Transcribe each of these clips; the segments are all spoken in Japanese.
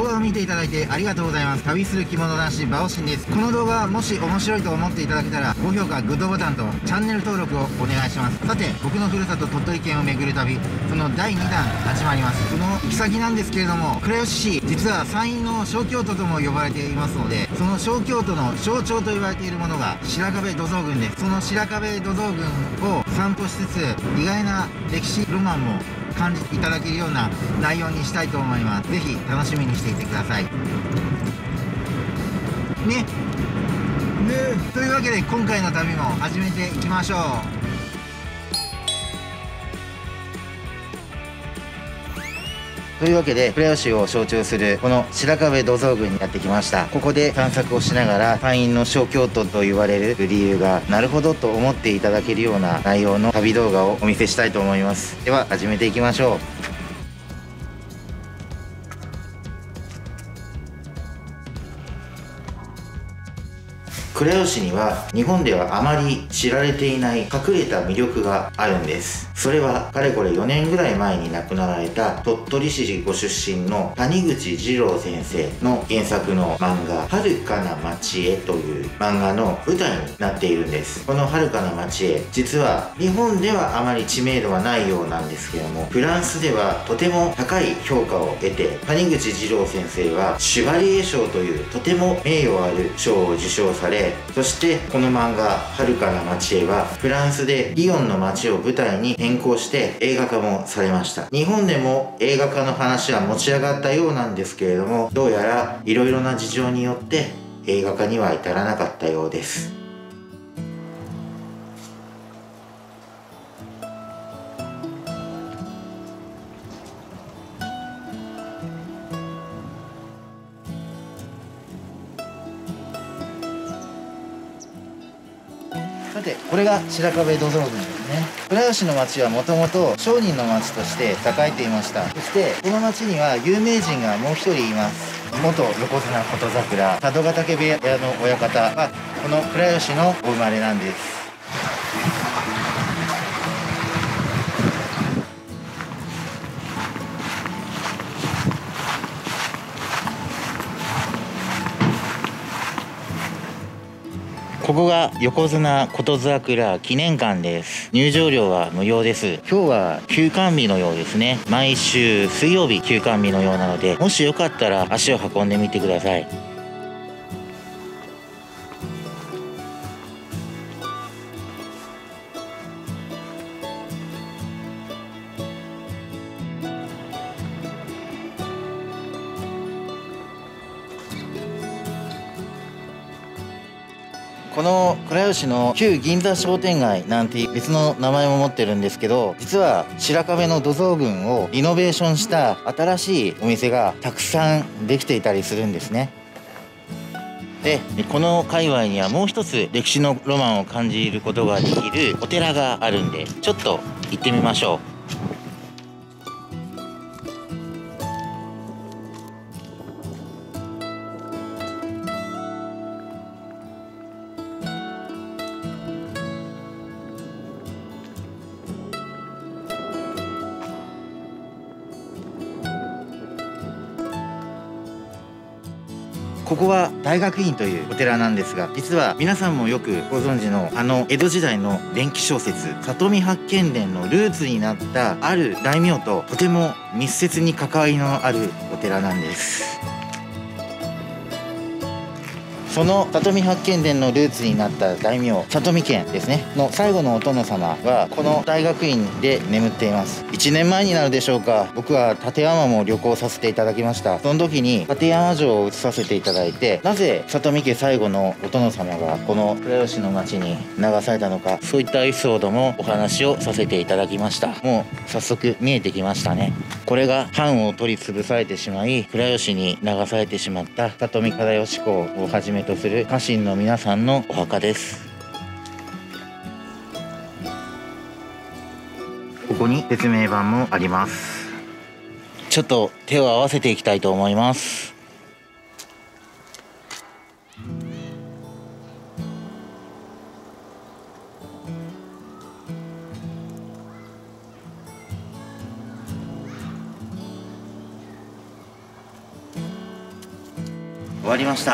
画を見ていただいてありがとうございます。旅する着物男子バオシンです。この動画もし面白いと思っていただけたら、高評価、グッドボタンとチャンネル登録をお願いします。さて、僕のふるさと鳥取県を巡る旅、その第2弾始まります。その行き先なんですけれども、倉吉市、実は山陰の小京都とも呼ばれていますので、その小京都の象徴と言われているものが白壁土蔵群です。その白壁土蔵群を散歩しつつ、意外な歴史ロマンも感じていただけるような内容にしたいと思います。ぜひ楽しみにしていてくださいね。というわけで今回の旅も始めていきましょう。というわけで倉吉を象徴するこの白壁土蔵群にやってきました。ここで散策をしながら山陰の小京都と言われる理由がなるほどと思っていただけるような内容の旅動画をお見せしたいと思います。では始めていきましょう。倉吉には日本ではあまり知られていない隠れた魅力があるんです。それはかれこれ4年ぐらい前に亡くなられた鳥取市ご出身の谷口二郎先生の原作の漫画「遥かな町へ」という漫画の舞台になっているんです。この遥かな町へ、実は日本ではあまり知名度はないようなんですけども、フランスではとても高い評価を得て、谷口二郎先生はシュバリエ賞というとても名誉ある賞を受賞され、そしてこの漫画「遥かな町へ」はフランスでリヨンの町を舞台に変更して映画化もされました。日本でも映画化の話は持ち上がったようなんですけれども、どうやらいろいろな事情によって映画化には至らなかったようです。さて、これが白壁土蔵群ですね。倉吉の町はもともと商人の町として栄えていました。そしてこの町には有名人がもう一人います。元横綱琴櫻佐渡ヶ嶽部屋の親方はこの倉吉のお生まれなんです。ここが横綱琴櫻記念館です。入場料は無料です。今日は休館日のようですね。毎週水曜日休館日のようなので、もしよかったら足を運んでみてください。この倉吉の旧銀座商店街なんて別の名前も持ってるんですけど、実は白壁の土蔵群をリノベーションした新しいお店がたくさんできていたりするんですね。で、この界隈にはもう一つ歴史のロマンを感じることができるお寺があるんで、ちょっと行ってみましょう。ここは大学院というお寺なんですが、実は皆さんもよくご存知の江戸時代の伝記小説「里見八犬伝」のルーツになったある大名ととても密接に関わりのあるお寺なんです。その里見八犬伝のルーツになった大名里見家ですねの最後のお殿様はこの大学院で眠っています。1年前になるでしょうか、僕は立山も旅行させていただきました。その時に立山城を移させていただいて、なぜ里見家最後のお殿様がこの倉吉の町に流されたのか、そういったエピソードもお話をさせていただきました。もう早速見えてきましたね。これが藩を取り潰されてしまい倉吉に流されてしまった里見忠義公をはじめとする家臣の皆さんのお墓です。ここに説明板もあります。ちょっと手を合わせていきたいと思います。 わりました。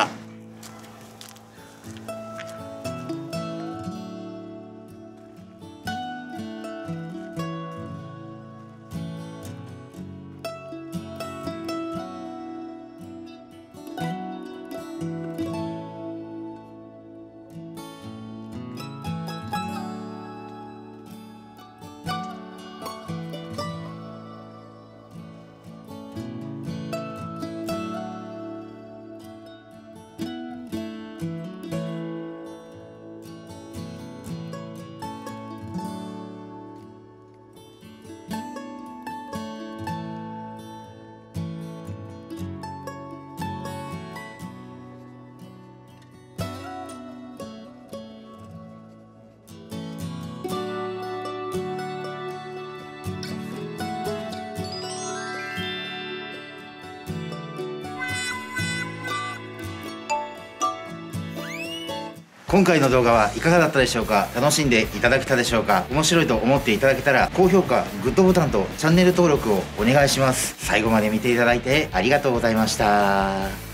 今回の動画はいかがだったでしょうか。楽しんでいただけたでしょうか。面白いと思っていただけたら高評価、グッドボタンとチャンネル登録をお願いします。最後まで見ていただいてありがとうございました。